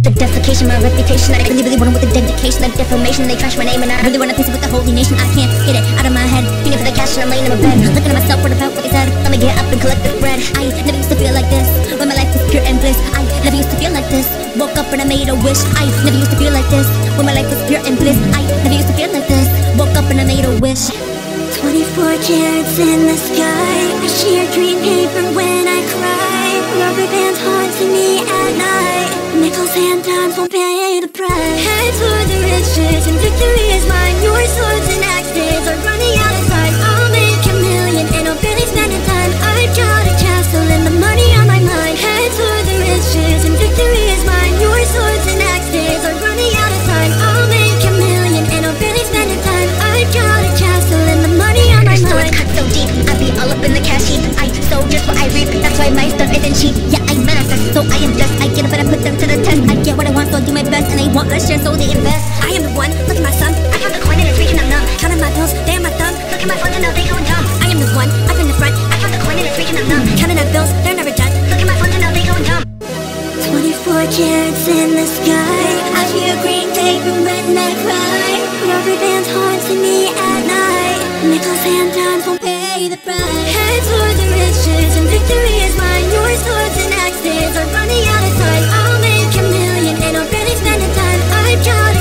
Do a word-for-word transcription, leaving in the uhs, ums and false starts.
The defecation, my reputation, I really, really want it with the dedication. The defamation, they trash my name, and I really want to piece it with the holy nation. I can't get it out of my head, feeling for the cash and I'm laying in my bed, looking at myself, what about what they said? Let me get up and collect the bread. I never used to feel like this, when my life was pure and bliss. I never used to feel like this, woke up and I made a wish. I never used to feel like this, when my life was pure and bliss. I never used to feel like this, woke up and I made a wish. Twenty-four carats in the sky, I sheer green paper when I cry. Rubber bands haunting me at night, nickels and dimes won't pay the price. Head for the riches and victory is mine. Your swords and axes are running out of time. I'll make a million and I'll barely spend a dime. I've got a castle and the money on my mind. Head for the riches and victory is mine. Your swords and axes are running out of time. I'll make a million and I'll barely spend a dime. I've got a castle and the money on my mind. Swords cut so deep, I be all up in the cash heap. I sow just what I reap, that's why my stuff isn't cheap. Yeah, I manifest, so I am blessed. I get it, but I put them to the test. I get what I want, so I do my best, and they want a share, so they invest. I am the one, look at my son. I found the coin and it's reaching, I'm numb. Counting my bills, they on my thumb. Look at my funds and now they going dumb. I am the one, up in the front. I found the coin and it's reaching, I'm numb. Counting my bills, they're never done. Look at my funds and now they going dumb. Twenty-four carats in the sky, I hear green paper when I cry. Rubber bands haunting me at night, nickels and dimes won't pay the price. Head for the riches and victory is mine. Your swords and axes are running out of time. I'll make a million and I'll barely spend a dime. I've got